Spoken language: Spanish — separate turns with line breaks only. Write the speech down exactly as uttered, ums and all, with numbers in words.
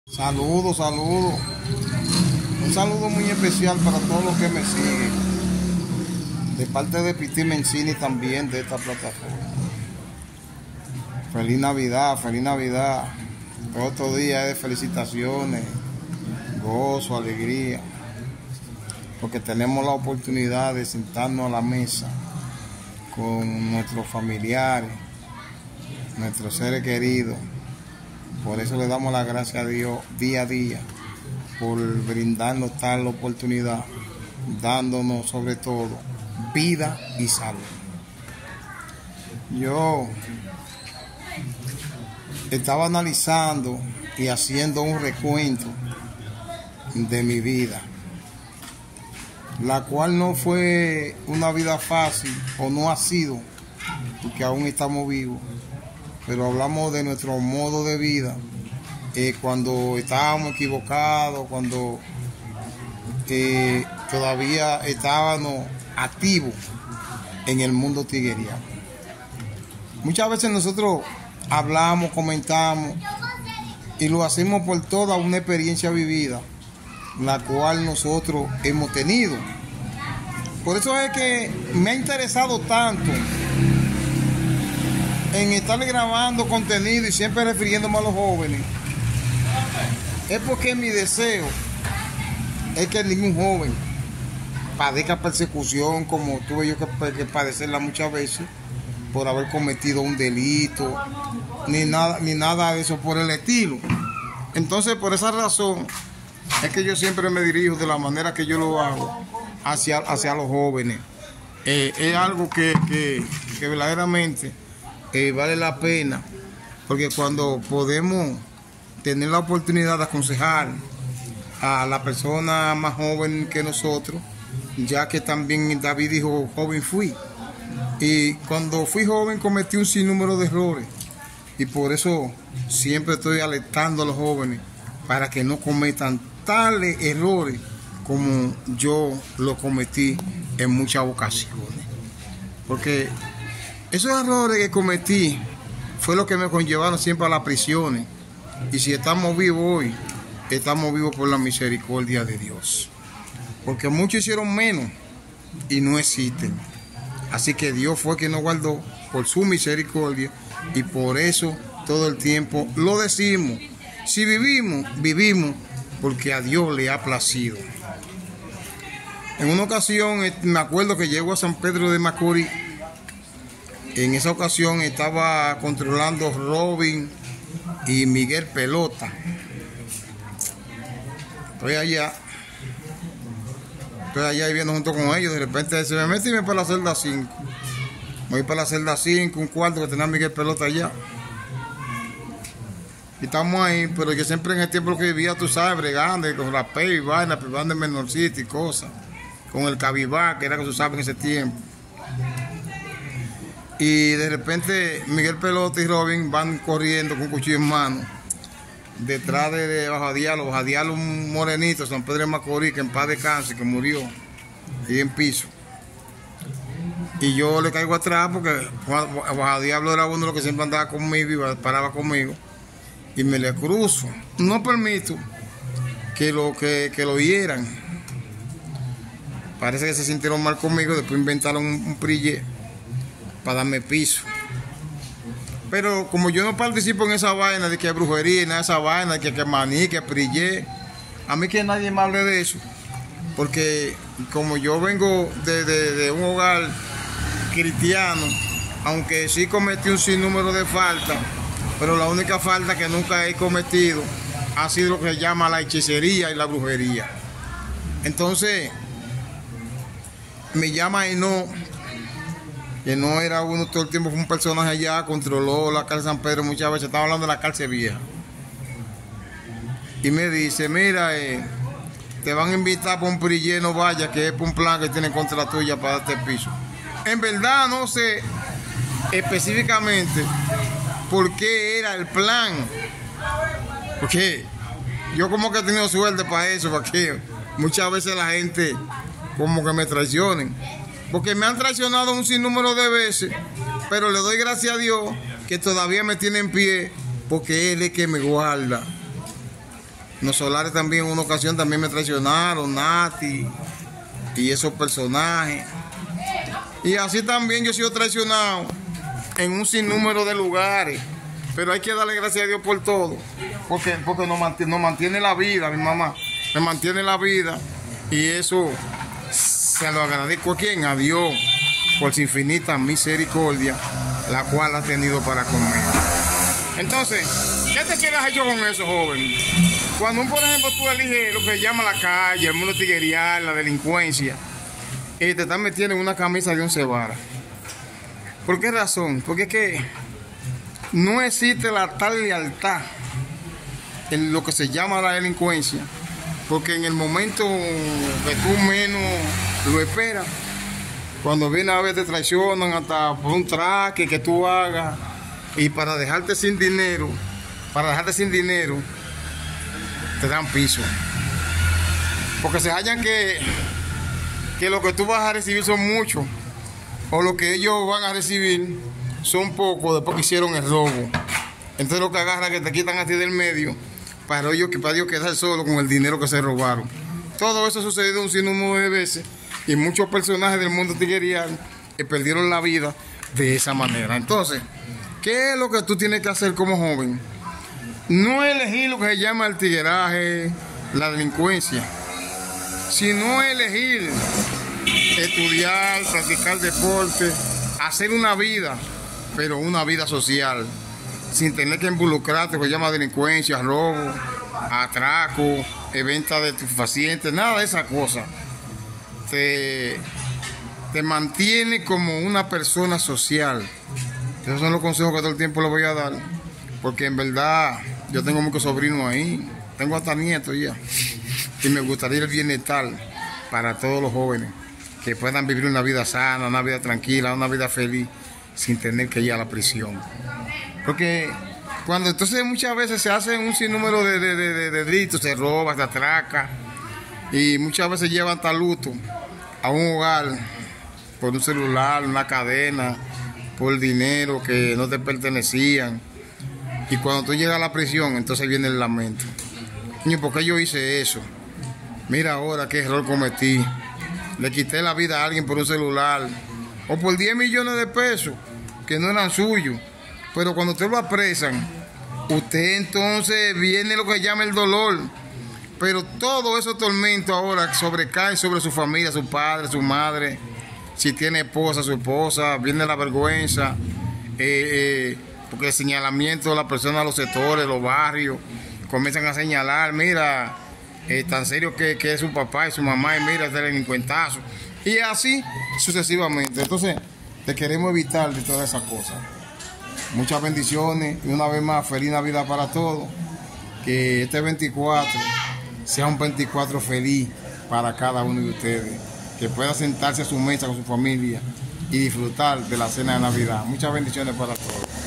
Saludos, saludos. Un saludo muy especial para todos los que me siguen. De parte de Piti Mencini también de esta plataforma. Feliz Navidad, feliz Navidad. Todo estos días es de felicitaciones, gozo, alegría. Porque tenemos la oportunidad de sentarnos a la mesa con nuestros familiares, nuestros seres queridos. Por eso le damos las gracias a Dios día a día por brindarnos tal oportunidad, dándonos sobre todo vida y salud. Yo estaba analizando y haciendo un recuento de mi vida, la cual no fue una vida fácil o no ha sido, porque aún estamos vivos. Pero hablamos de nuestro modo de vida, eh, cuando estábamos equivocados, cuando eh, todavía estábamos activos en el mundo tigueriano. Muchas veces nosotros hablamos, comentamos y lo hacemos por toda una experiencia vivida, la cual nosotros hemos tenido. Por eso es que me ha interesado tanto en estar grabando contenido y siempre refiriéndome a los jóvenes. Es porque mi deseo es que ningún joven padezca persecución como tuve yo que, que padecerla muchas veces por haber cometido un delito, ni nada, ni nada de eso por el estilo. Entonces, por esa razón es que yo siempre me dirijo de la manera que yo lo hago hacia, hacia los jóvenes. Eh, es algo que, que, que verdaderamente Eh, vale la pena, porque cuando podemos tener la oportunidad de aconsejar a la persona más joven que nosotros, ya que también David dijo, joven fui, y cuando fui joven cometí un sinnúmero de errores, y por eso siempre estoy alertando a los jóvenes para que no cometan tales errores como yo lo cometí en muchas ocasiones, porque esos errores que cometí fue lo que me conllevaron siempre a las prisiones. Y si estamos vivos hoy, estamos vivos por la misericordia de Dios. Porque muchos hicieron menos y no existen. Así que Dios fue quien nos guardó por su misericordia y por eso todo el tiempo lo decimos. Si vivimos, vivimos porque a Dios le ha placido. En una ocasión me acuerdo que llego a San Pedro de Macorís. En esa ocasión estaba controlando Robin y Miguel Pelota. Estoy allá. Estoy allá viviendo junto con ellos. De repente se me mete y me voy para la celda cinco. Me voy para la celda cinco, un cuarto que tenía Miguel Pelota allá. Y estamos ahí, pero yo siempre en el tiempo que vivía, tú sabes, bregando con la P y vaina, privando de menorcito y cosas. Con el cabibá, que era que se usaba en ese tiempo. Y de repente Miguel Pelota y Robin van corriendo con cuchillo en mano detrás de, de Bajadialo. Bajadialo, un morenito, San Pedro de Macorís, que en paz descanse, que murió ahí en piso. Y yo le caigo atrás porque Bajadialo era uno de los que siempre andaba conmigo y paraba conmigo. Y me le cruzo. No permito que lo, que, que lo hieran. Parece que se sintieron mal conmigo, después inventaron un, un prillé para darme piso. Pero como yo no participo en esa vaina de que hay brujería, en esa vaina de que, que maní, que prillé, a mí que nadie me hable de eso, porque como yo vengo de, de, de un hogar cristiano, aunque sí cometí un sinnúmero de faltas, pero la única falta que nunca he cometido ha sido lo que se llama la hechicería y la brujería. Entonces me llama y no, que no era uno todo el tiempo, fue un personaje allá, controló la cárcel San Pedro muchas veces, estaba hablando de la cárcel vieja. Y me dice, mira, eh, te van a invitar por un prillé, no vaya, que es por un plan que tienen contra tuya para darte el piso. En verdad no sé específicamente por qué era el plan, porque yo como que he tenido suerte para eso, porque muchas veces la gente como que me traicionen. Porque me han traicionado un sinnúmero de veces, pero le doy gracias a Dios que todavía me tiene en pie, porque Él es que me guarda. Los Solares también en una ocasión también me traicionaron, Nati y esos personajes. Y así también yo he sido traicionado en un sinnúmero de lugares. Pero hay que darle gracias a Dios por todo. Porque, porque nos, mantiene, nos mantiene la vida, mi mamá. Me mantiene la vida. Y eso se lo agradezco a quién, a Dios, por su infinita misericordia, la cual ha tenido para conmigo. Entonces, ¿qué te quieres hecho con eso, joven? Cuando, por ejemplo, tú eliges lo que se llama la calle, el mundo tiguerial, la delincuencia, y te están metiendo en una camisa de once varas. ¿Por qué razón? Porque es que no existe la tal lealtad en lo que se llama la delincuencia, porque en el momento que tú menos lo esperas, cuando viene a ver te traicionan hasta por un traque que tú hagas, y para dejarte sin dinero, para dejarte sin dinero, te dan piso. Porque se hallan que, que lo que tú vas a recibir son muchos, o lo que ellos van a recibir son pocos después que hicieron el robo. Entonces lo que agarran que te quitan a ti del medio para ellos, para ellos quedar solo con el dinero que se robaron. Todo eso ha sucedido un sinnúmero de veces y muchos personajes del mundo tiguerial que perdieron la vida de esa manera. Entonces, ¿qué es lo que tú tienes que hacer como joven? No elegir lo que se llama el tigueraje, la delincuencia, sino elegir estudiar, practicar deporte, hacer una vida, pero una vida social, sin tener que involucrarte con lo que se llama delincuencia, robo, atraco, venta de tus pacientes, nada de esas cosas. Te, te mantiene como una persona social. Esos son los consejos que todo el tiempo les voy a dar, porque en verdad yo tengo muchos sobrinos ahí, tengo hasta nietos ya, y me gustaría el bienestar para todos los jóvenes, que puedan vivir una vida sana, una vida tranquila, una vida feliz, sin tener que ir a la prisión. Porque cuando entonces muchas veces se hacen un sinnúmero de, de, de, de, de delitos, se roba, se atraca, y muchas veces llevan hasta luto a un hogar por un celular, una cadena, por dinero que no te pertenecían. Y cuando tú llegas a la prisión, entonces viene el lamento. Niño, ¿por qué yo hice eso? Mira ahora qué error cometí. Le quité la vida a alguien por un celular o por diez millones de pesos que no eran suyos. Pero cuando usted lo apresan, usted entonces viene lo que llama el dolor. Pero todo esos tormentos ahora sobrecaen sobre su familia, su padre, su madre. Si tiene esposa, su esposa, viene la vergüenza. Eh, eh, porque el señalamiento de la persona, los sectores, los barrios, comienzan a señalar, mira, eh, tan serio que, que es su papá y su mamá, y mira, este delincuentazo. Y así sucesivamente. Entonces, te queremos evitar de todas esas cosas. Muchas bendiciones y una vez más, feliz Navidad para todos. Que este veinticuatro sea un veinticuatro feliz para cada uno de ustedes. Que pueda sentarse a su mesa con su familia y disfrutar de la cena de Navidad. Muchas bendiciones para todos.